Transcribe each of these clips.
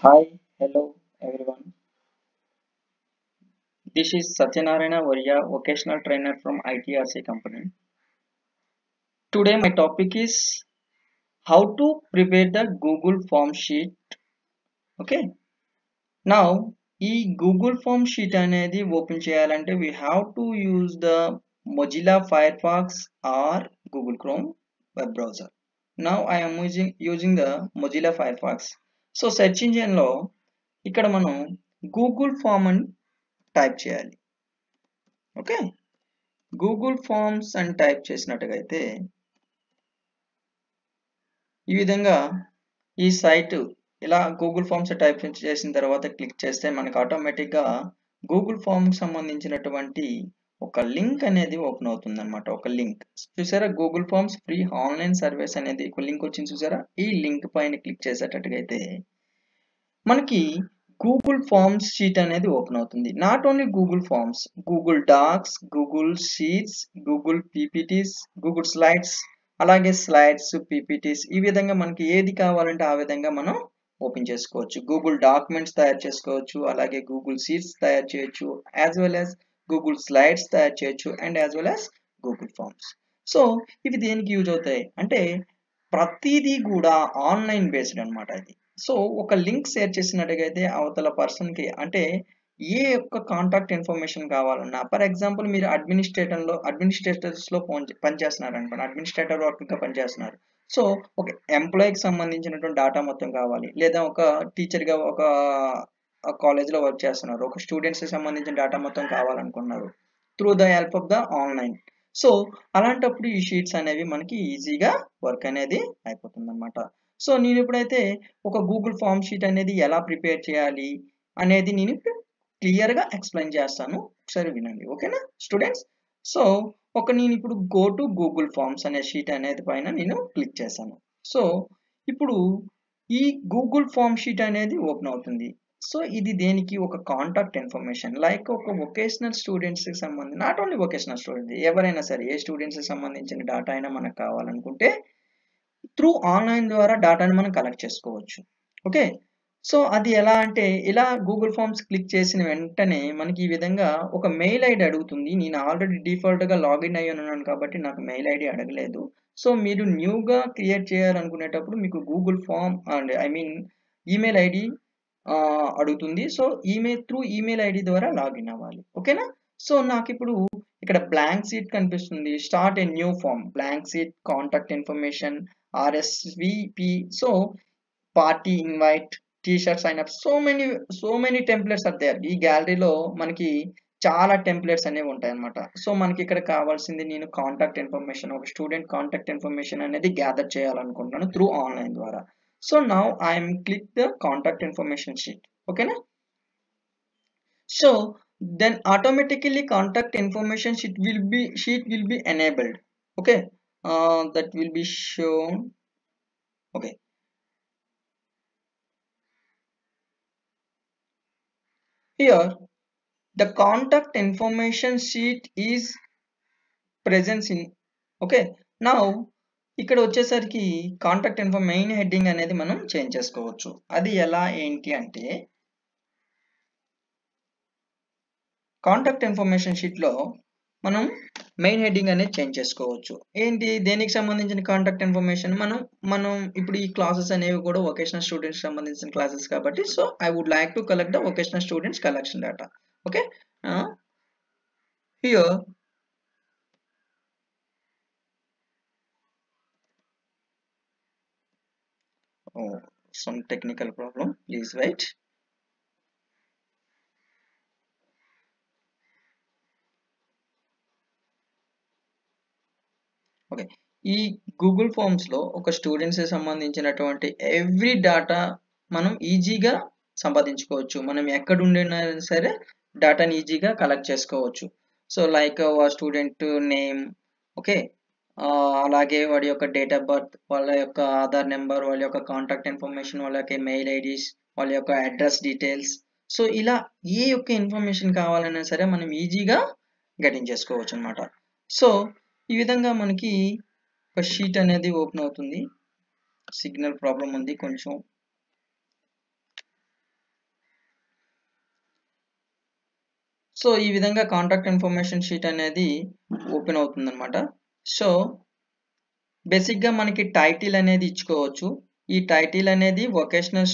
Hi, hello everyone. This is Satyanarayana Varya, vocational trainer from ITRC company. Today my topic is how to prepare the Google form sheet. Okay. Now ఈ Google form sheet అనేది open చేయాలంటే we have to use the Mozilla Firefox or Google Chrome web browser. Now I am using the Mozilla Firefox. So search engine లో ఇక్కడ మనం Google form అని type చేయాలి. Okay, Google forms అని type చేసినట్టుగైతే ఈ విధంగా ఈ సైట్ ఇలా గూగుల్ ఫార్మ్స్ టైప్ చేసిన తర్వాత క్లిక్ చేస్తే మనకు ఆటోమేటిక్గా గూగుల్ ఫామ్ సంబంధించినటువంటి ఒక లింక్ అనేది ఓపెన్ అవుతుంది అనమాట. ఒక లింక్ చూసారా, Google forms free online service అనేది ఒక లింక్ వచ్చింది చూసారా. ఈ లింక్ పైన క్లిక్ చేసేటట్టుగైతే మనకి గూగుల్ ఫార్మ్స్ షీట్ అనేది ఓపెన్ అవుతుంది. Not only Google forms, Google docs, Google sheets, Google PPTs, Google slides, అలాగే స్లైడ్స్, పీపీటీస్, ఈ విధంగా మనకి ఏది కావాలంటే ఆ విధంగా మనం ఓపెన్ చేసుకోవచ్చు. గూగుల్ డాక్యుమెంట్స్ తయారు చేసుకోవచ్చు, అలాగే గూగుల్ షీట్స్ తయారు చేయొచ్చు, as well as Google slides తయారు చేయొచ్చు, and as well as Google forms. So ఇవి దేనికి యూజ్ అవుతాయి అంటే ప్రతిదీ కూడా ఆన్లైన్ బేస్డ్ అనమాట ఇది. సో ఒక లింక్ షేర్ చేసినట్టుగైతే అవతల పర్సన్కి అంటే ఏ యొక్క కాంటాక్ట్ ఇన్ఫర్మేషన్ కావాలన్నా, ఫర్ ఎగ్జాంపుల్ మీరు అడ్మినిస్ట్రేటర్స్లో పనిచేస్తున్నారు అనుకోండి, అడ్మినిస్ట్రేటర్ వర్క్గా పనిచేస్తున్నారు. సో ఒక ఎంప్లాయీకి సంబంధించినటువంటి డేటా మొత్తం కావాలి, లేదా ఒక టీచర్గా ఒక కాలేజ్లో వర్క్ చేస్తున్నారు, ఒక స్టూడెంట్స్కి సంబంధించిన డేటా మొత్తం కావాలనుకున్నారు through the help of the online. So అలాంటప్పుడు ఈ షీట్స్ అనేవి మనకి ఈజీగా వర్క్ అనేది అయిపోతుంది అనమాట. సో నేను ఇప్పుడైతే ఒక గూగుల్ ఫామ్ షీట్ అనేది ఎలా ప్రిపేర్ చేయాలి అనేది నేను క్లియర్గా ఎక్స్ప్లెయిన్ చేస్తాను, ఒకసారి వినండి. ఓకేనా స్టూడెంట్స్? సో నేను ఇప్పుడు గో టు గూగుల్ ఫామ్స్ అనే షీట్ అనేది పైన నేను క్లిక్ చేశాను. సో ఇప్పుడు ఈ గూగుల్ ఫామ్ షీట్ అనేది ఓపెన్ అవుతుంది. సో ఇది దేనికి ఒక కాంటాక్ట్ ఇన్ఫర్మేషన్, లైక్ ఒక వొకేషనల్ స్టూడెంట్స్కి సంబంధించి, నాట్ ఓన్లీ వొకేషనల్ స్టూడెంట్స్, ఎవరైనా సరే ఏ స్టూడెంట్స్కి సంబంధించిన డేటా అయినా మనకు కావాలనుకుంటే త్రూ ఆన్లైన్ ద్వారా డేటాని మనం కలెక్ట్ చేసుకోవచ్చు. ఓకే, సో అది ఎలా అంటే ఇలా గూగుల్ ఫామ్స్ క్లిక్ చేసిన వెంటనే మనకి ఈ విధంగా ఒక మెయిల్ ఐడి అడుగుతుంది. నేను ఆల్రెడీ డిఫాల్ట్గా లాగిన్ అయ్యి ఉన్నాను కాబట్టి నాకు మెయిల్ ఐడి అడగలేదు. సో మీరు న్యూగా క్రియేట్ చేయాలనుకునేటప్పుడు మీకు Google form and email ID అడుగుతుంది. సో ఈమెయిల్ ఐడి ద్వారా లాగిన్ అవ్వాలి. ఓకేనా? సో నాకు ఇప్పుడు ఇక్కడ బ్లాంక్ సీట్ కనిపిస్తుంది, start a new form, blank sheet, contact information, RSVP, so party invite, T-shirt sign up, so many templates are there. ఈ గ్యాలరీలో మనకి చాలా టెంప్లెట్స్ అనేవి ఉంటాయి అనమాట. సో మనకి ఇక్కడ కావాల్సింది నేను కాంటాక్ట్ ఇన్ఫర్మేషన్, ఒక స్టూడెంట్ కాంటాక్ట్ ఇన్ఫర్మేషన్ అనేది గ్యాదర్ చేయాలనుకుంటున్నాను త్రూ ఆన్లైన్ ద్వారా. So now I'm click the contact information sheet. ఓకేనా? So then automatically contact information sheet will be enabled. Okay, that will be shown. Okay, here the contact information sheet is present in. Okay, now ఇక్కడ వచ్చేసరికి contact main heading అనేది మనం change చేసుకోవచ్చు. అది ఎలా ఏంటి అంటే కాంటాక్ట్ ఇన్ఫర్మేషన్ షీట్లో మనం మెయిన్ హెడ్డింగ్ అనేది చేంజ్ చేసుకోవచ్చు. ఏంటి, దేనికి సంబంధించిన కాంటాక్ట్ ఇన్ఫర్మేషన్, మనం ఇప్పుడు ఈ క్లాసెస్ అనేవి కూడా వొకేషనల్ స్టూడెంట్స్ సంబంధించిన క్లాసెస్ కాబట్టి, so I would like to collect the vocational students collection data. Okay, here some technical problem, please wait. Okay, ఈ గూగుల్ ఫామ్స్ లో ఒక స్టూడెంట్స్ సంబంధించినటువంటి ఎవ్రీ డేటా మనం ఈజీగా సంపాదించుకోవచ్చు. మనం ఎక్కడ ఉండినా సరే డేటాని ఈజీగా కలెక్ట్ చేసుకోవచ్చు. So like student name, okay, అలాగే వాడి యొక్క డేట్ ఆఫ్ బర్త్, వాళ్ళ యొక్క ఆధార్ నెంబర్, వాళ్ళ యొక్క కాంటాక్ట్ ఇన్ఫర్మేషన్, వాళ్ళ యొక్క మెయిల్ ఐడీస్, వాళ్ళ యొక్క అడ్రస్ డీటెయిల్స్. సో ఇలా ఏ యొక్క ఇన్ఫర్మేషన్ కావాలన్నా సరే మనం ఈజీగా గెటించేసుకోవచ్చు అనమాట. సో ఈ విధంగా మనకి ఒక షీట్ అనేది ఓపెన్ అవుతుంది. సిగ్నల్ ప్రాబ్లం ఉంది కొంచెం. సో ఈ విధంగా కాంటాక్ట్ ఇన్ఫర్మేషన్ షీట్ అనేది ఓపెన్ అవుతుంది అనమాట. సో బేసిక్గా మనకి టైటిల్ అనేది ఇచ్చుకోవచ్చు. ఈ టైటిల్ అనేది vocational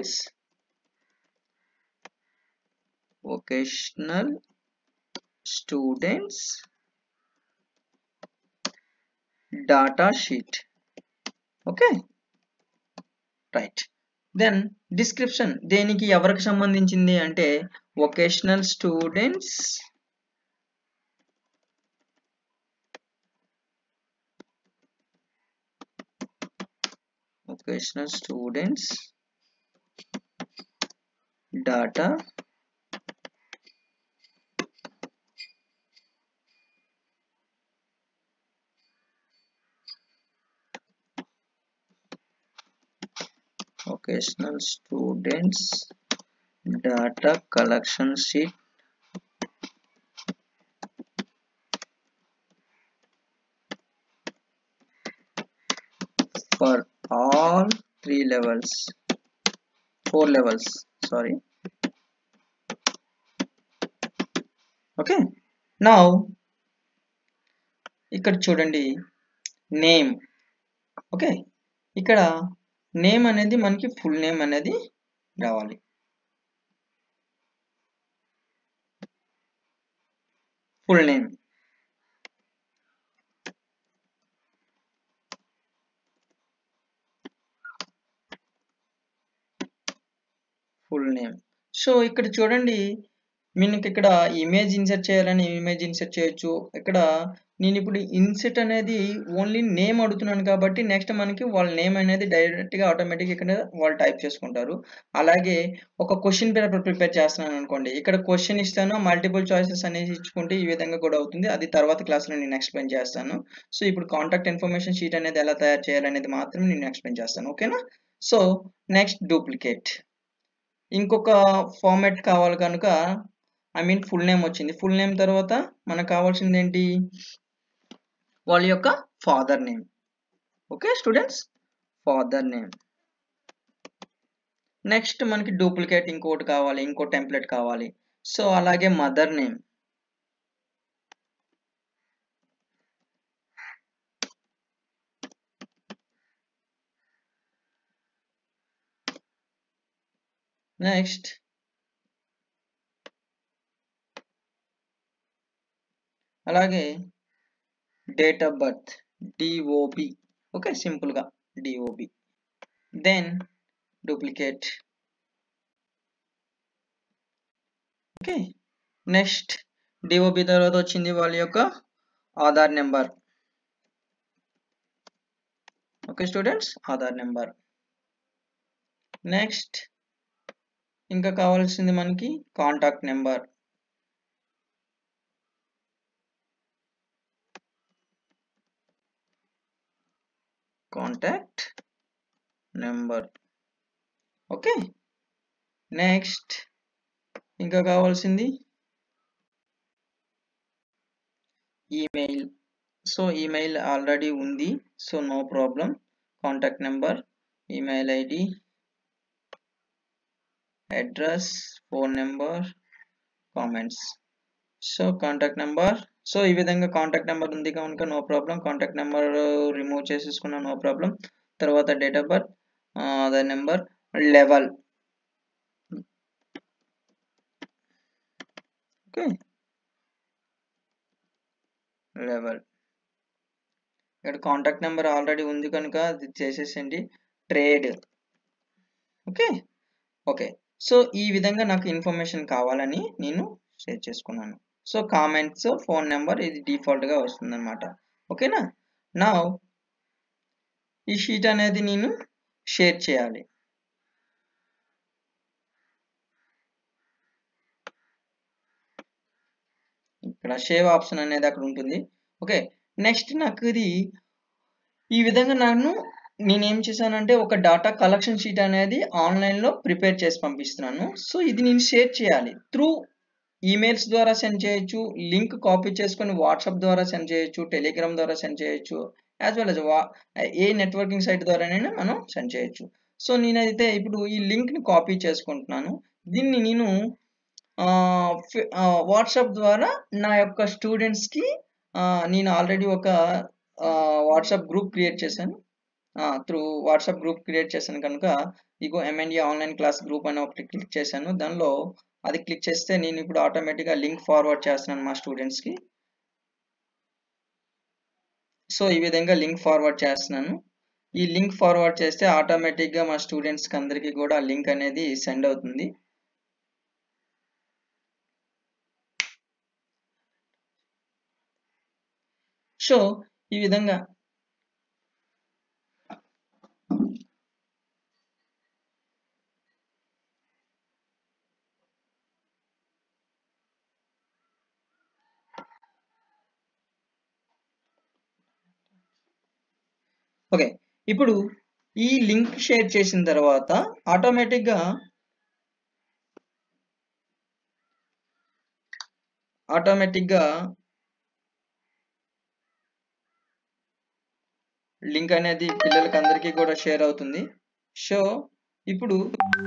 students data sheet. Okay, right. Then description దేనికి ఎవరికి సంబంధించింది అంటే vocational students data collection sheet for all 4 levels, sorry. Okay, now ఇక్కడ చూడండి నేమ్. ఓకే, ఇక్కడ నేమ్ అనేది మనకి ఫుల్ నేమ్ అనేది రావాలి. ఫుల్ నేమ్ సో ఇక్కడ చూడండి మీకు ఇక్కడ ఇమేజ్ ఇన్సర్ట్ చేయాలని ఇమేజ్ ఇన్సర్ట్ చేయొచ్చు. ఇక్కడ నేను ఇప్పుడు ఇన్సర్ట్ అనేది ఓన్లీ నేమ్ అడుగుతున్నాను కాబట్టి నెక్స్ట్ మనకి వాళ్ళ నేమ్ అనేది డైరెక్ట్గా ఆటోమేటిక్గా ఇక్కడ వాళ్ళు టైప్ చేసుకుంటారు. అలాగే ఒక క్వశ్చన్ పేపర్ ప్రిపేర్ చేస్తున్నాను అనుకోండి, ఇక్కడ క్వశ్చన్ ఇస్తాను, మల్టిపుల్ చాయిసెస్ అనేది ఇచ్చుకుంటే ఈ విధంగా కూడా అవుతుంది. అది తర్వాత క్లాస్లో నేను ఎక్స్ప్లెయిన్ చేస్తాను. సో ఇప్పుడు కాంటాక్ట్ ఇన్ఫర్మేషన్ షీట్ అనేది ఎలా తయారు చేయాలనేది మాత్రం నేను ఎక్స్ప్లెయిన్ చేస్తాను. ఓకేనా? So next duplicate. ఇంకొక ఫార్మాట్ కావాలి కనుక ఫుల్ నేమ్ వచ్చింది. ఫుల్ నేమ్ తర్వాత మనకు కావాల్సింది ఏంటి? వాళ్ళ యొక్క father name. Okay students, father name. Next మనకి డూప్లికేట్ ఇంకోటి కావాలి, ఇంకో టెంప్లెట్ కావాలి. సో అలాగే మదర్ నేమ్. నెక్స్ట్ అలాగే date of birth, DOB. Okay, సింపుల్గా DOB. Then duplicate. Okay, next DOB తర్వాత వచ్చింది వాళ్ళ యొక్క Aadhaar number. Okay students, Aadhaar number. Next ఇంకా కావాల్సింది మనకి కాంటాక్ట్ నెంబర్. ఓకే, నెక్స్ట్ ఇంకా కావాల్సింది ఈమెయిల్. సో ఈమెయిల్ ఆల్రెడీ ఉంది, so no problem. Contact number, email ID, address, phone number, comments. So contact number. So ఈ విధంగా కాంటాక్ట్ నెంబర్ ఉంది కనుక no problem. Contact number remove చేసేసుకున్నా నో ప్రాబ్లం. తర్వాత date of birth, Aadhaar number, level. Okay, level. ఇక్కడ contact number already ఉంది కనుక అది చేసేసండి. ట్రేడ్. ఓకే ఓకే సో ఈ విధంగా నాకు ఇన్ఫర్మేషన్ కావాలని నేను షేర్ చేసుకున్నాను. సో కామెంట్స్, ఫోన్ నెంబర్ ఇది డిఫాల్ట్గా వస్తుంది అనమాట. ఓకేనా? నా ఈ షీట్ అనేది నేను షేర్ చేయాలి. ఇక్కడ షేవ్ ఆప్షన్ అనేది అక్కడ ఉంటుంది. ఓకే, నెక్స్ట్ నాకు ఇది ఈ విధంగా నేనేం చేశానంటే ఒక డాటా కలెక్షన్ షీట్ అనేది ఆన్లైన్లో ప్రిపేర్ చేసి పంపిస్తున్నాను. సో ఇది నేను షేర్ చేయాలి. త్రూ ఈమెయిల్స్ ద్వారా సెండ్ చేయొచ్చు, లింక్ కాపీ చేసుకొని వాట్సాప్ ద్వారా సెండ్ చేయొచ్చు, టెలిగ్రామ్ ద్వారా సెండ్ చేయొచ్చు, as well as a networking site ద్వారానైనా మనం సెండ్ చేయొచ్చు. సో నేనైతే ఇప్పుడు ఈ లింక్ని కాపీ చేసుకుంటున్నాను. దీన్ని నేను వాట్సాప్ ద్వారా నా యొక్క స్టూడెంట్స్కి నేను ఆల్రెడీ ఒక వాట్సాప్ గ్రూప్ క్రియేట్ చేశాను. త్రూ వాట్సాప్ గ్రూప్ క్రియేట్ చేశాను కనుక ఇగో ఎంఎన్ఏ ఆన్లైన్ క్లాస్ గ్రూప్ అని ఒకటి క్లిక్ చేశాను. దానిలో అది క్లిక్ చేస్తే నేను ఇప్పుడు ఆటోమేటిక్గా లింక్ ఫార్వర్డ్ చేస్తున్నాను మా స్టూడెంట్స్కి. సో ఈ విధంగా లింక్ ఫార్వర్డ్ చేస్తున్నాను. ఈ లింక్ ఫార్వర్డ్ చేస్తే ఆటోమేటిక్గా మా స్టూడెంట్స్కి అందరికీ కూడా లింక్ అనేది సెండ్ అవుతుంది. సో ఈ విధంగా ఓకే, ఇప్పుడు ఈ లింక్ షేర్ చేసిన తర్వాత ఆటోమేటిక్గా లింక్ అనేది పిల్లలకి అందరికీ కూడా షేర్ అవుతుంది. సో ఇప్పుడు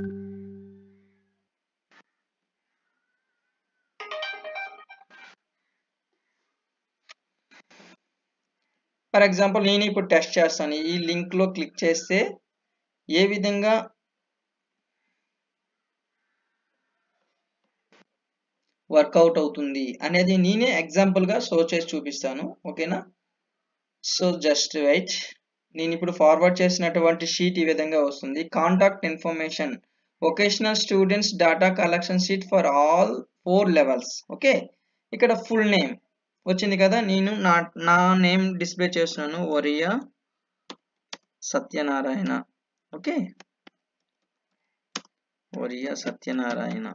ఫర్ ఎగ్జాంపుల్ నేను ఇప్పుడు టెస్ట్ చేస్తాను. ఈ లింక్లో క్లిక్ చేస్తే ఏ విధంగా వర్కౌట్ అవుతుంది అనేది నేనే ఎగ్జాంపుల్గా షో చేసి చూపిస్తాను. ఓకేనా? So just wait. నేను ఇప్పుడు ఫార్వర్డ్ చేసినటువంటి షీట్ ఈ విధంగా వస్తుంది. Contact information vocational students data collection sheet for all 4 levels. Okay, ఇక్కడ ఫుల్ నేమ్ వచ్చింది కదా, నేను నా నేమ్ డిస్ప్లే చేస్తున్నాను, Varia Satyanarayana. Okay, Varia Satyanarayana.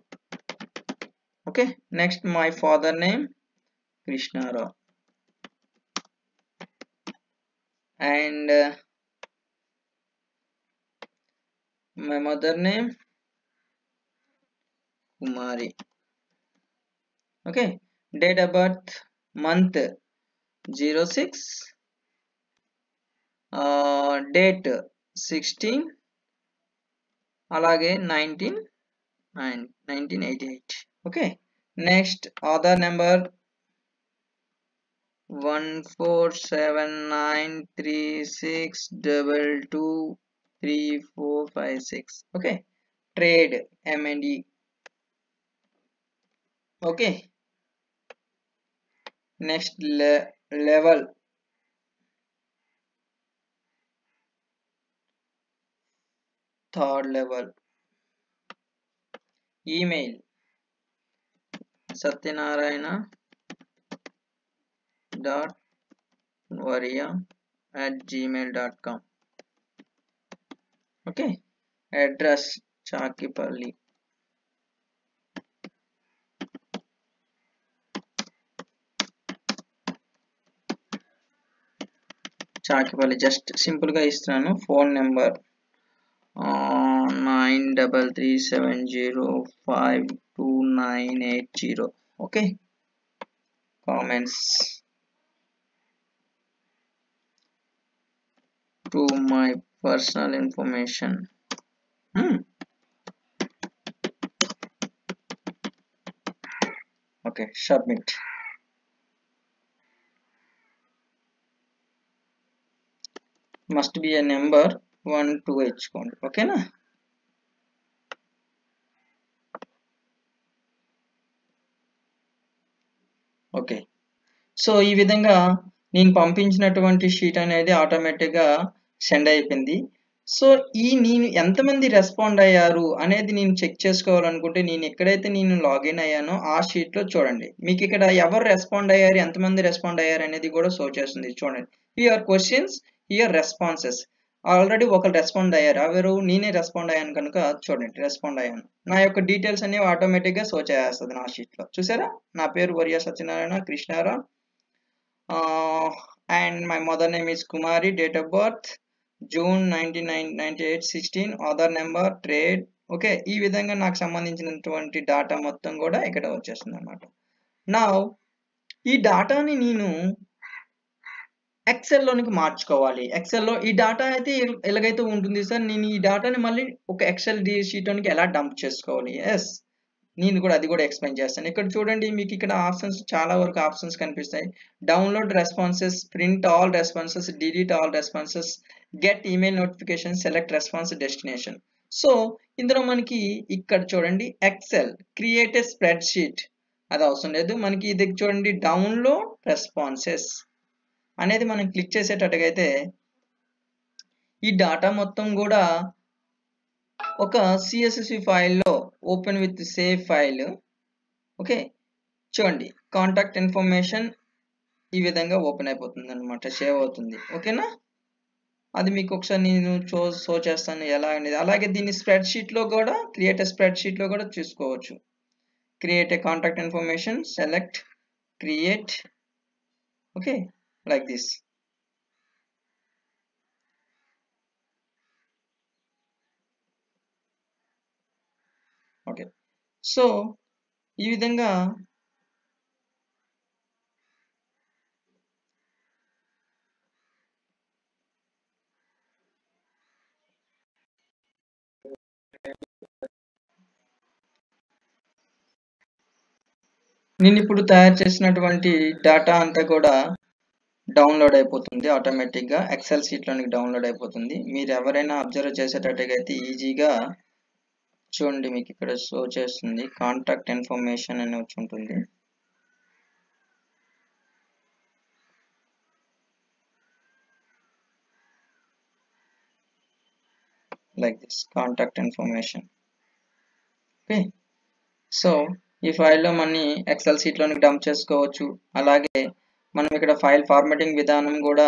Okay, next my father name Krishnarao and my mother name Kumari. Okay, date of birth month 06, date 16, అలాగే 1988. Okay, next Aadhaar number 14793622346. Okay, trade M&E. Okay, next level third level. Email satyanarayana.varia@gmail.com. okay, address Chakipalli. just simple గా ఇస్తున్నాను. Phone number 9337052980. okay, comments to my personal information. okay, submit. must be a number 1 2 ఇచ్చుకోండి. ఓకేనా? Okay, so ఈ విధంగా నేను పంపించినటువంటి sheet అనేది ఆటోమేటిక్గా సెండ్ అయిపోయింది. సో నేను ఎంతమంది రెస్పాండ్ అయ్యారు అనేది నేను చెక్ చేసుకోవాలనుకుంటే నేను ఎక్కడైతే నేను లాగిన్ అయ్యానో ఆ షీట్లో చూడండి. మీకు ఇక్కడ ఎవరు రెస్పాండ్ అయ్యారు, ఎంతమంది రెస్పాండ్ అయ్యారు అనేది కూడా షో చేస్తుంది. చూడండి, here questions, here responses. Already ఒకరు రెస్పాండ్ అయ్యారు, ఎవరు? నేనే రెస్పాండ్ అయ్యాను కనుక చూడండి, రెస్పాండ్ అయ్యాను. నా యొక్క డీటెయిల్స్ అనేవి ఆటోమేటిక్గా షో చేస్తుంది నా షీట్లో. చూసారా, నా పేరు Varia Satyanarayana Krishnarao, and my mother name is Kumari, date of birth June 1998, 16, Aadhaar number, trade. Okay, ఈ విధంగా నాకు సంబంధించినటువంటి డాటా మొత్తం కూడా ఇక్కడ వచ్చేస్తుంది అనమాట. నా ఈ డాటాని నేను ఎక్సెల్లోనికి మార్చుకోవాలి. ఎక్సెల్లో ఈ డాటా అయితే ఎలాగైతే ఉంటుంది సార్, నేను ఈ డాటాని మళ్ళీ ఒక ఎక్సెల్ షీట్లోనికి ఎలా డంప్ చేసుకోవాలి? ఎస్, నేను కూడా అది కూడా ఎక్స్ప్లెయిన్ చేస్తాను. ఇక్కడ చూడండి, మీకు ఇక్కడ ఆప్షన్స్ చాలా వరకు ఆప్షన్స్ కనిపిస్తాయి. Download responses, print all responses, delete all responses, get email notification, select response destination. So ఇందులో మనకి ఇక్కడ చూడండి Excel create a spreadsheet అది అవసరం లేదు. మనకి ఇది చూడండి డౌన్లోడ్ రెస్పాన్సెస్ అనేది మనం క్లిక్ చేసేటట్టుగా అయితే ఈ డాటా మొత్తం కూడా ఒక CSV ఫైల్లో open with save file. Okay, చూడండి కాంటాక్ట్ ఇన్ఫర్మేషన్ ఈ విధంగా ఓపెన్ అయిపోతుంది అనమాట, సేవ్ అవుతుంది. ఓకేనా, అది మీకు ఒకసారి నేను షో చేస్తాను ఎలా అనేది. అలాగే దీన్ని స్ప్రెడ్ షీట్లో కూడా క్రియేట్ స్ప్రెడ్ షీట్లో కూడా చూసుకోవచ్చు. Create a contact information, select, create. Okay, like this. Okay, so ఈ విధంగా నేను ఇప్పుడు తయారు చేసినటువంటి డేటా అంతా కూడా డౌన్లోడ్ అయిపోతుంది ఆటోమేటిక్గా, ఎక్సెల్ షీట్లోనికి డౌన్లోడ్ అయిపోతుంది. మీరు ఎవరైనా అబ్జర్వ్ చేసేటట్టుగా అయితే ఈజీగా చూడండి, మీకు ఇక్కడ షో చేస్తుంది కాంటాక్ట్ ఇన్ఫర్మేషన్ అని వచ్చి ఉంటుంది. Like this contact information. Okay, so ఈ ఫైల్లో మనీ ఎక్సెల్ షీట్లోనికి డంప్ చేసుకోవచ్చు. అలాగే మనం ఇక్కడ ఫైల్ ఫార్మాటింగ్ విధానం కూడా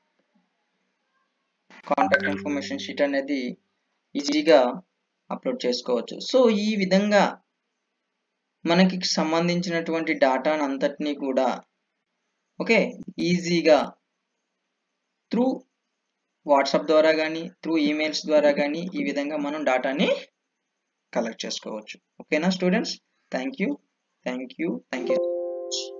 కాంటాక్ట్ ఇన్ఫర్మేషన్ షీట్ అనేది ఈజీగా అప్లోడ్ చేసుకోవచ్చు. సో ఈ విధంగా మనకి సంబంధించినటువంటి డేటాను అంతటినీ కూడా ఓకే ఈజీగా త్రూ వాట్సాప్ ద్వారా కానీ త్రూ ఈమెయిల్స్ ద్వారా కానీ ఈ విధంగా మనం డేటాని కలెక్ట్ చేసుకోవచ్చు. ఓకేనా స్టూడెంట్స్, థ్యాంక్ యూ.